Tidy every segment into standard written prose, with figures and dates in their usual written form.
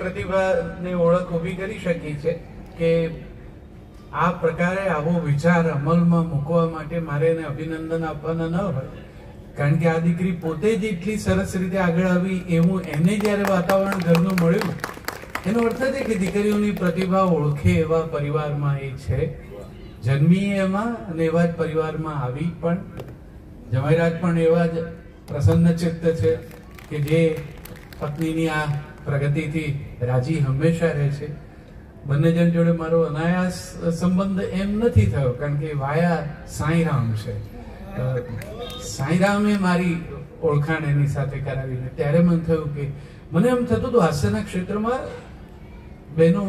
પ્રતિભાની ઓળખ ઊભી કરી શકી છે કે આ પ્રકારે આવો વિચાર અમલમાં મૂકવા માટે મારે એને અભિનંદન આપવાના ન હોય, કારણ કે આ દીકરી પોતે જ એટલી સરસ રીતે આગળ આવી એવું એને જ્યારે વાતાવરણ ઘરનું મળ્યું, એનો અર્થ છે કે દીકરીઓની પ્રતિભા ઓળખે એવા પરિવારમાં એ છે, જન્મી એમાં અને એવા જ પરિવારમાં આવી પણ. જમાઈરાજ પણ એવા જ પ્રસન્ન ચિત્ત છે કે જે પત્નીની આ પ્રગતિથી રાજી હંમેશા રહે છે. બંને જણ જોડે મારો અનાયાસ સંબંધ એમ નથી થયો, કારણ કે વાયા સાંઈરામ છે. સાંઈરામે મારી ઓળખાણ એની સાથે કરાવીને ત્યારે મને થયું કે મને એમ થતું હતું હાસ્યના ક્ષેત્રમાં બહેનો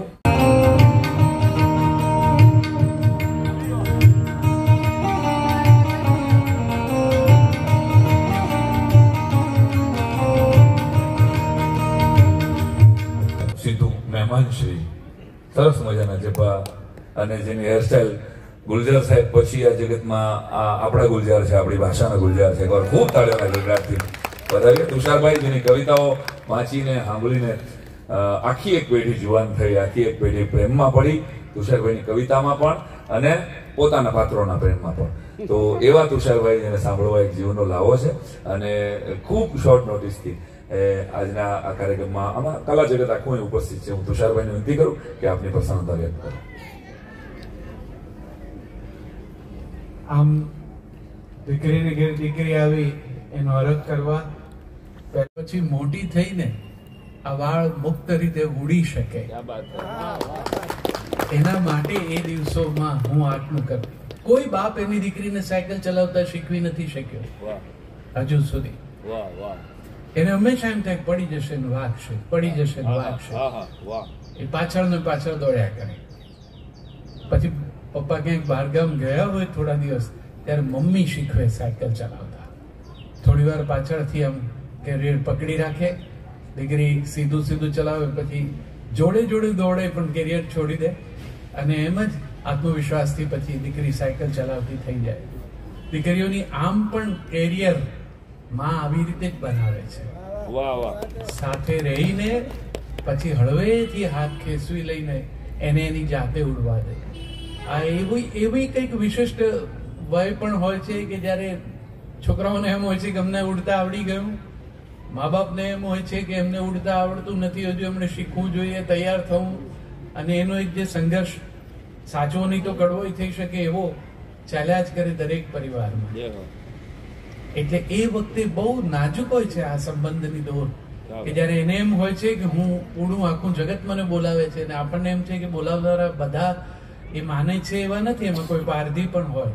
મહેમાનશ્રી સરસ મજાના જપા અને જેની હેરસ્ટાઈલ ગુલજાર સાહેબ પછી આ જગતમાં આપણા ગુલજાર છે, આપણી ભાષાના ગુલજાર છે. એકવાર ખૂબ તાળીઓના ગગડાટથી વધાવીએ. તુષારભાઈ જેની કવિતાઓ વાંચીને સાંભળીને આખી એક પેઢી જુવાન થઈ, આખી એક પેઢી પ્રેમમાં પડી, તુષારભાઈની કવિતામાં પણ અને પોતાના પાત્રોના પ્રેમમાં પણ. તો એવા તુષારભાઈ જેને સાંભળવા એક જીવનનો લાવો છે અને ખૂબ શોર્ટ નોટિસથી આજના આ કાર્યક્રમમાં આમાં કલા જગત આખું ઉપસ્થિત છે. હું તુષારભાઈને વિનંતી કરું કે આપની પ્રસન્નતા વ્યક્ત કરો. આમ દીકરીને ઘેર દીકરી આવી એનો હરખ કરવા, પછી મોટી થઈને આ વાળ મુક્ત રીતે ઉડી શકે એના માટે એ દિવસોમાં હું આટલું કરું. કોઈ બાપ એની દીકરીને સાયકલ ચલાવતા શીખવી નથી શક્યો હજુ સુધી. એને હંમેશા એમ થાય પડી જશે ને વાગશે, પડી જશે ને વાગશે. એ પાછળ ને પાછળ દોડ્યા કરે. પછી પપ્પા ક્યાંક બહારગામ ગયા હોય થોડા દિવસ, ત્યારે મમ્મી શીખવે સાયકલ ચલાવતા. થોડી વાર પાછળથી આમ કેરિયર પકડી રાખે, દીકરી સીધું સીધું ચલાવે, પછી જોડે જોડે દોડે પણ કેરિયર છોડી દે, અને એમ જ આત્મવિશ્વાસથી પછી દીકરી સાયકલ ચલાવતી થઈ જાય. દીકરીઓની આમ પણ કેરિયર માં આવી રીતે જ બનાવે છે. સાથે રહીને પછી હળવેથી હાથ ખેંચવી લઈને એને એની જાતે ઉડવા દે. આ એવી કંઈક વિશિષ્ટ વય પણ હોય છે કે જ્યારે છોકરાઓને એમ હોય છે કે અમને ઉડતા આવડી ગયું, મા બાપને એમ હોય છે કે એમને ઉડતા આવડતું નથી, હજુ એમણે શીખવું જોઈએ, તૈયાર થવું. અને એનો એક જે સંઘર્ષ સાચો નહીં તો કડવો થઈ શકે એવો ચાલ્યા જ કરે દરેક પરિવારમાં. એટલે એ વખતે બહુ નાજુક હોય છે આ સંબંધની દોર, કે જયારે એને એમ હોય છે કે હું ઉડું, આખું જગત મને બોલાવે છે, અને આપણને એમ છે કે બોલાવનારા બધા એ માને છે એવા નથી, એમાં કોઈ પારધી પણ હોય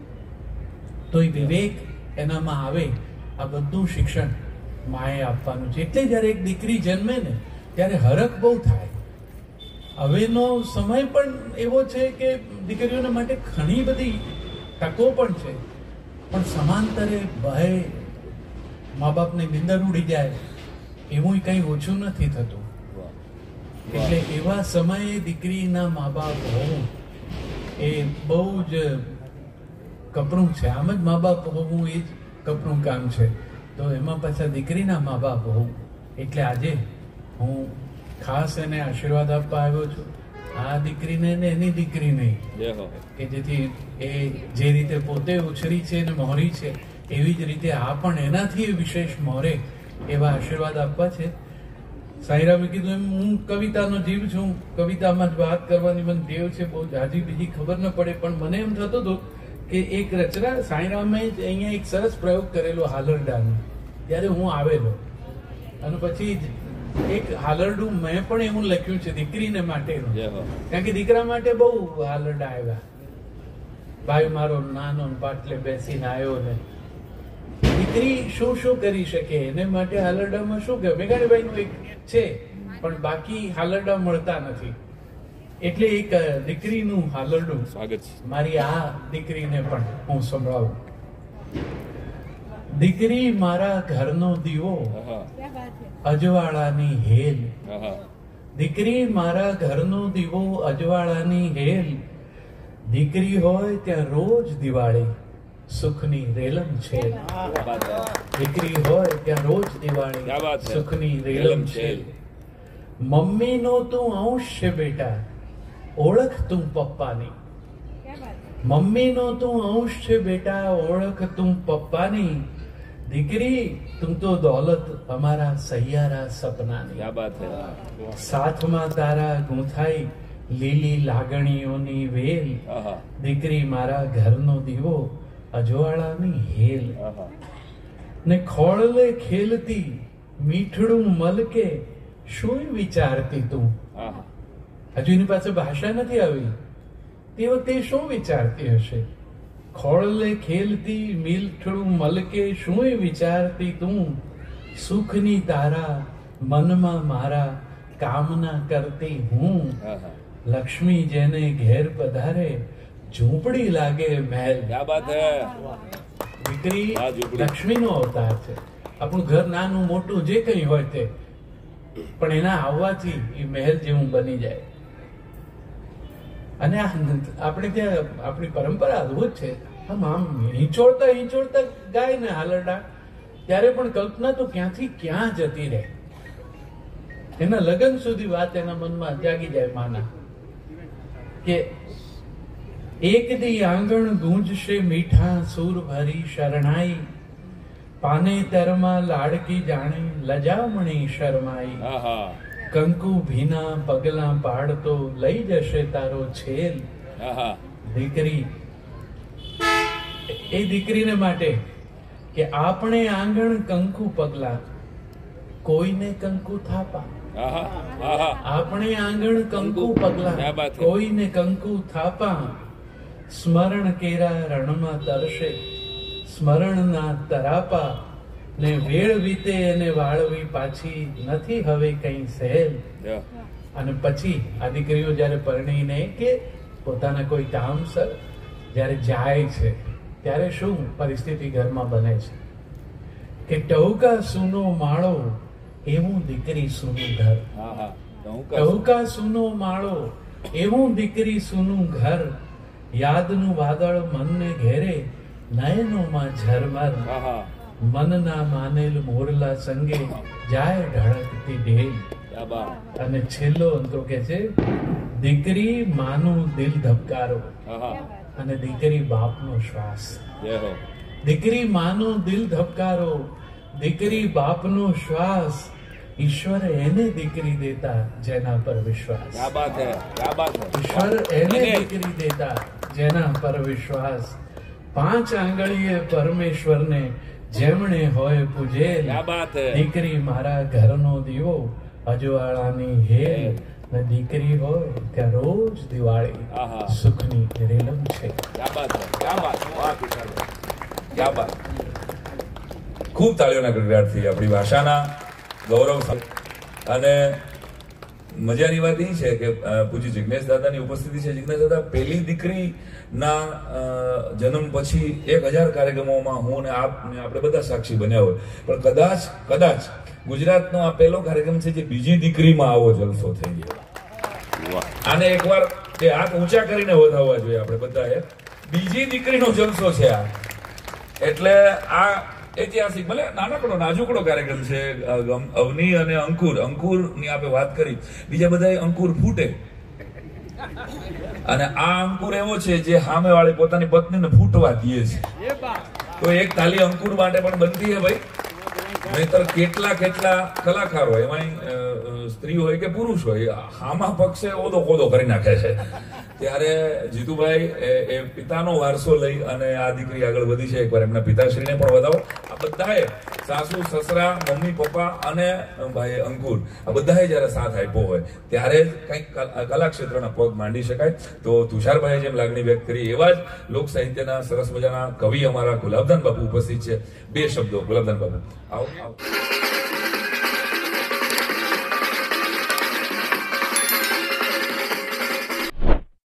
તો એ વિવેક એનામાં આવે. આ બધું શિક્ષણ માએ આપવાનું છે. એટલે જયારે એક દીકરી જન્મે ને ત્યારે હરખ બહુ થાય. હવેનો સમય પણ એવો છે કે દીકરીઓને માટે ઘણી બધી તકો પણ છે, પણ સમાંતરે ભય, મા બાપની નિંદર ઉડી જાય એવું કઈ ઓછું નથી થતું. એટલે એવા સમયે દીકરીના મા બાપ હોવું એ બહુ જ કપરું છે. આમ જ મા બાપ હોવું એ જ કપરું કામ છે, તો એમાં પાછા દીકરીના મા બાપ હોવું. એટલે આજે હું ખાસ એને આશીર્વાદ આપવા આવ્યો છું, આ દીકરીને ને એની દીકરીને, કે જેથી એ જે રીતે પોતે ઉછરી છે અને મોહરી છે એવી જ રીતે આ પણ એનાથી વિશેષ મોહરે એવા આશીર્વાદ આપવા છે. સાંઈરામે કીધું એમ હું કવિતાનો જીવ છું, કવિતામાં જ વાત કરવાની મને ટેવ છે, બહુ જાજી બીજી ખબર ન પડે. પણ મને એમ થતું હતું કે એક રચના સાંઈરામે જ અહીંયા એક સરસ પ્રયોગ કરેલો હાલરડાનો, ત્યારે હું આવેલો, અને પછી એક હાલરડું મેં પણ એવું લખ્યું છે દીકરીને માટેનું, કારણ કે દીકરા માટે બહુ હાલરડા આવ્યા. ભાઈ મારો નાનો પાટલે બેસીને આવ્યો ને, દીકરી શું શું કરી શકે એને માટે હાલરડામાં શું કે મેઘાણીભાઈ નું એક છે, પણ બાકી હાલરડા મળતા નથી. એટલે એક દીકરીનું હાલરડું મારી આ દીકરીને પણ હું સંભળાવું. દીકરી મારા ઘરનો દીવો, અજવાળાની હેલ. દીકરી મારા ઘરનો દીવો, અજવાળાની હેલ. દીકરી હોય ત્યાં રોજ દિવાળી, સુખની રેલમ છેલ. દીકરી હોય ત્યાં રોજ દિવાળી, સુખની રેલમ છેલ. મમ્મીનો તું અંશ છે બેટા, ઓળખ તું પપ્પાની. મમ્મીનો તું અંશ છે બેટા, ઓળખ તું પપ્પાની. દીકરી તું તો દોલત અમારા સૈયારા સપનાની. क्या बात है. સાથમાં તારા ગૂંથાઈ લીલી લાગણીઓની વેલ. આહા. દીકરી મારા ઘરનો દીવો અજવાળાની હેલ. આહા. ને ખોળલે ખેલતી મીઠડું મલકે શું વિચારતી તું. આહા. હજુ એની પાસે ભાષા નથી આવી, તે વખતે શું વિચારતી હશે. ખોળલે ખેલતી મીઠડું મલકે શું વિચારતી તું. સુખની તારા મનમાં મારા કામના કરતી હું. આહા. લક્ષ્મી જેને ઘેર પધારે ઝૂંપડી લાગે મહેલ. क्या बात है. દીકરી હા, ઝૂંપડી. લક્ષ્મીનો અવતાર છે. આપણું ઘર નાનું મોટું જે કંઈ હોય તે, પણ એના આવવાથી એ મહેલ જેવું બની જાય. અને આપણે ત્યાં આપણી પરંપરા અદભુત છે. આમ હિંચોળતા ગાય ને હાલરડા, ત્યારે પણ કલ્પના તો ક્યાંથી ક્યાં જતી રહે. એના લગ્ન સુધી વાત એના મનમાં જાગી જાય માના, કે એક દી આંગણ ગૂંજશે મીઠા સૂર ભરી શરણાઈ. પાને તરમાં લાડકી જાણે લજામણી શરમાઈ. આહા. કંકુ ભીના પગલા પાડતો લઈ જશે તારો છેલ. આહા. દીકરી એ દીકરીને માટે કે આપણે આંગણ કંકુ પગલા, કોઈને કંકુ થાપા. આહા. આહા. આપણે આંગણ કંકુ પગલા, ક્યા બાત હે. કોઈને કંકુ થાપા. સ્મરણ કેરા રણમાં તરશે સ્મરણના તરાપા. ને વેળ વીતે એને વાળવી પાછી નથી હવે કઈ સહેલ. યા. અને પછી આ દીકરીઓ જયારે પરણીને કે પોતાના કોઈ કામસર જયારે જાય છે, ત્યારે શું પરિસ્થિતિ ઘરમાં બને છે કે ટહુકા સૂનો માળો એવું દીકરી સૂનું ઘર. આહા. ટહુકા સૂનો માળો એવું દીકરી સૂનું ઘર. યાદનું વાદળ મનને ઘેરે નયનોમાં ઝરમર. આહા. મનના માનેલ મોરલા સંગે જાય ઢળકતી ઢેલ. क्या बात. અને છેલ્લો અંતરો કે છે, દીકરી માનું દિલ ધબકારો આહા. અને દીકરી બાપનો શ્વાસ. જય હો. દીકરી માનું દિલ ધબકારો, દીકરી બાપનો શ્વાસ. ઈશ્વર એને દીકરી દેતા જેના પર વિશ્વાસ. क्या बात है. क्या बात है. ઈશ્વર એને દીકરી દેતા જેના પર વિશ્વાસ. પાંચ આંગળીએ પરમેશ્વરને જેમણે હોય પૂજેલ. क्या बात है. દીકરી મારા ઘરનો દીવો અજવાળાની હેલ. ને દીકરી હોય ત્યાં રોજ દિવાળી આહા. સુખની રેલમ છે. क्या बात है. क्या बात. वाह કિશોરભાઈ. ક્યાં બાત. ખૂબ તાળીઓના ગડગડાટથી આપણી ભાષાના ગૌરવ સાથે. અને મજાની વાત એ છે કે પૂજ્ય જિજ્ઞેશ દાદાની ઉપસ્થિતિ છે. જિજ્ઞેશ દાદા પહેલી દીકરીના જન્મ પછી 1000 કાર્યક્રમોમાં હું ને આપ ને આપણે બધા સાક્ષી બન્યા હોય, પણ કદાચ ગુજરાતનો આ પહેલો કાર્યક્રમ છે જે બીજી દીકરીમાં આવો જલસો થઈ ગયો. આને એકવાર તે હાથ ઊંચા કરીને વધાવવા જોઈએ આપણે બધાએ. બીજી દીકરીનો જલસો છે આ. એટલે આ ઐતિહાસિક, ભલે નાનકડો નાજુકડો કાર્યક્રમ છે. અવની અને અંકુરની આપણે વાત કરી, બીજા બધા અંકુર ફૂટે. અને આ અંકુર એવો છે જે સામે વાળી પોતાની પત્નીને ફૂટવા દે છે. તો એક તાલી અંકુર માટે પણ બનતી છે ભાઈ. નહીતર કેટલા કલાકાર હોય, એમાં સ્ત્રી હોય કે પુરુષ હોય, આમાં પક્ષે ઓદો કરી નાખે છે. ત્યારે જીતુભાઈ એ પિતાનો વારસો લઈ અને આ દીકરી આગળ વધી છે. એકવાર એમના પિતાશ્રીને પણ વધાવો. આ બધાએ સાસુ સસરા મમ્મી પપ્પા અને ભાઈ અંકુર આ બધાએ જયારે સાથ આપ્યો હોય ત્યારે જ કંઈક કલા ક્ષેત્રના પગ માંડી શકાય. તો તુષારભાઈએ જેમ લાગણી વ્યક્ત કરી એવા જ લોક સાહિત્યના સરસ મજાના કવિ અમારા ગુલાબદાન બાપુ ઉપસ્થિત છે. 2 શબ્દો ગુલાબદાન બાપુ. આવો.